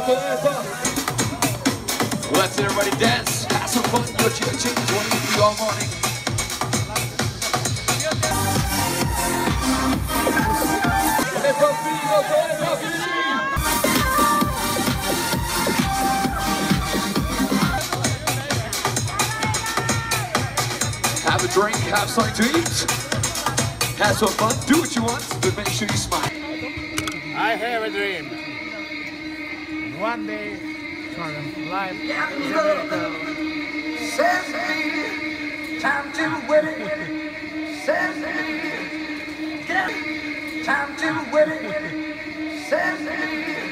forever. Let's everybody dance, have some fun, your ching-ching, 23 all morning. Have a drink, have something to eat, have some fun, do what you want, but make sure you smile. I have a dream. One day, life is a miracle. Says me, time to win it. Says me, time to win it. Says me.